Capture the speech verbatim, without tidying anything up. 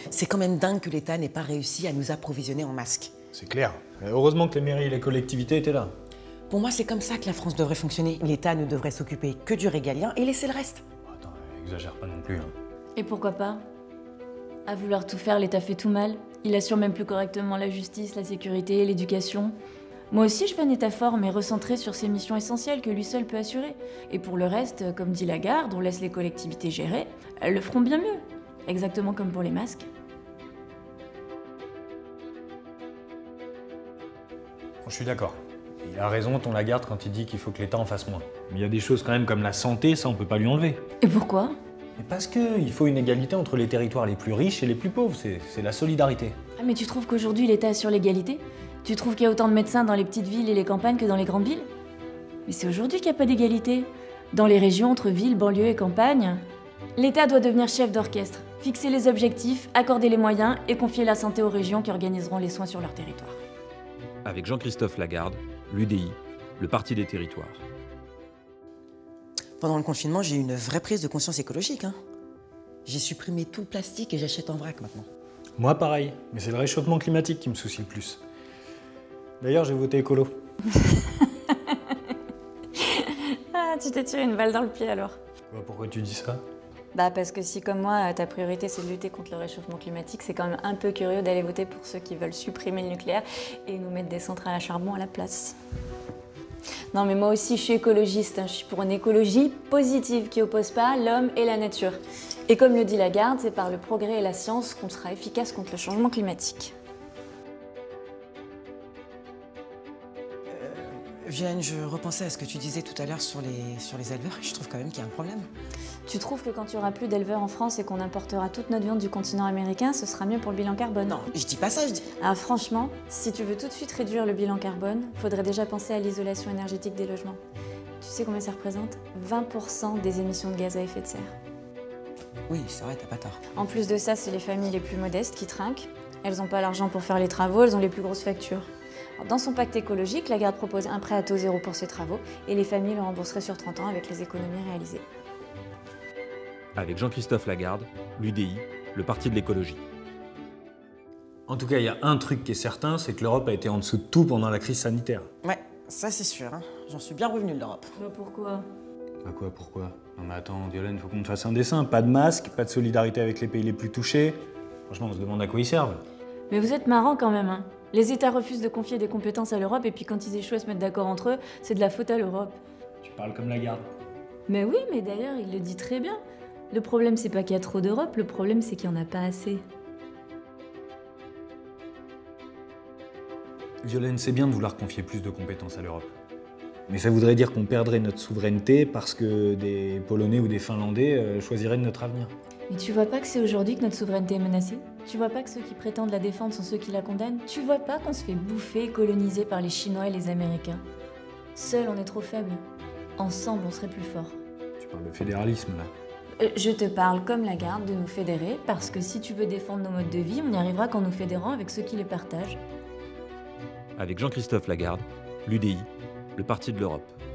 C'est quand même dingue que l'État n'ait pas réussi à nous approvisionner en masques. C'est clair. Heureusement que les mairies et les collectivités étaient là. Pour moi, c'est comme ça que la France devrait fonctionner. L'État ne devrait s'occuper que du régalien et laisser le reste. Attends, exagère pas non plus. Hein. Et pourquoi pas? À vouloir tout faire, l'État fait tout mal. Il assure même plus correctement la justice, la sécurité, l'éducation. Moi aussi, je veux un État fort, mais recentré sur ses missions essentielles que lui seul peut assurer. Et pour le reste, comme dit Lagarde, on laisse les collectivités gérer. Elles le feront bien mieux. Exactement comme pour les masques. Je suis d'accord. Il a raison, ton Lagarde, quand il dit qu'il faut que l'État en fasse moins. Mais il y a des choses quand même comme la santé, ça on peut pas lui enlever. Et pourquoi? Mais parce qu'il faut une égalité entre les territoires les plus riches et les plus pauvres, c'est la solidarité. Ah mais tu trouves qu'aujourd'hui l'État assure l'égalité? Tu trouves qu'il y a autant de médecins dans les petites villes et les campagnes que dans les grandes villes? Mais c'est aujourd'hui qu'il n'y a pas d'égalité. Dans les régions entre villes, banlieues et campagnes, l'État doit devenir chef d'orchestre, fixer les objectifs, accorder les moyens et confier la santé aux régions qui organiseront les soins sur leur territoire. Avec Jean-Christophe Lagarde, l'U D I, le Parti des territoires. Pendant le confinement, j'ai eu une vraie prise de conscience écologique. Hein. J'ai supprimé tout le plastique et j'achète en vrac maintenant. Moi pareil, mais c'est le réchauffement climatique qui me soucie le plus. D'ailleurs, j'ai voté écolo. Ah, tu t'es tiré une balle dans le pied alors. Quoi, pourquoi tu dis ça? Bah parce que si comme moi, ta priorité c'est de lutter contre le réchauffement climatique, c'est quand même un peu curieux d'aller voter pour ceux qui veulent supprimer le nucléaire et nous mettre des centrales à charbon à la place. Non mais moi aussi je suis écologiste, hein. Je suis pour une écologie positive qui oppose pas l'homme et la nature. Et comme le dit Lagarde, c'est par le progrès et la science qu'on sera efficace contre le changement climatique. Violaine, je repensais à ce que tu disais tout à l'heure sur les, sur les éleveurs. Je trouve quand même qu'il y a un problème. Tu trouves que quand il n'y aura plus d'éleveurs en France et qu'on importera toute notre viande du continent américain, ce sera mieux pour le bilan carbone? Non, je dis pas ça, je dis... Ah franchement, si tu veux tout de suite réduire le bilan carbone, faudrait déjà penser à l'isolation énergétique des logements. Tu sais combien ça représente? vingt pour cent des émissions de gaz à effet de serre. Oui, c'est vrai, t'as pas tort. En plus de ça, c'est les familles les plus modestes qui trinquent. Elles n'ont pas l'argent pour faire les travaux, elles ont les plus grosses factures. Alors, dans son pacte écologique, Lagarde propose un prêt à taux zéro pour ses travaux et les familles le rembourseraient sur trente ans avec les économies réalisées. Avec Jean-Christophe Lagarde, l'U D I, le Parti de l'écologie. En tout cas, il y a un truc qui est certain, c'est que l'Europe a été en dessous de tout pendant la crise sanitaire. Ouais, ça c'est sûr. Hein. J'en suis bien revenu de l'Europe. Bah pourquoi? Bah quoi, pourquoi? Non mais attends, Violaine, faut qu'on te fasse un dessin. Pas de masque, pas de solidarité avec les pays les plus touchés. Franchement, on se demande à quoi ils servent. Mais vous êtes marrant quand même, hein. Les États refusent de confier des compétences à l'Europe et puis quand ils échouent à se mettre d'accord entre eux, c'est de la faute à l'Europe. Tu parles comme Lagarde. Mais oui, mais d'ailleurs, il le dit très bien. Le problème, c'est pas qu'il y a trop d'Europe, le problème, c'est qu'il n'y en a pas assez. Violaine, c'est bien de vouloir confier plus de compétences à l'Europe. Mais ça voudrait dire qu'on perdrait notre souveraineté parce que des Polonais ou des Finlandais euh, choisiraient de notre avenir. Mais tu vois pas que c'est aujourd'hui que notre souveraineté est menacée? Tu vois pas que ceux qui prétendent la défendre sont ceux qui la condamnent? Tu vois pas qu'on se fait bouffer, coloniser par les Chinois et les Américains? Seuls, on est trop faibles. Ensemble, on serait plus forts. Tu parles de fédéralisme, là. Euh, je te parle comme Lagarde de nous fédérer, parce que si tu veux défendre nos modes de vie, on y arrivera qu'en nous fédérant avec ceux qui les partagent. Avec Jean-Christophe Lagarde, l'U D I, le Parti de l'Europe.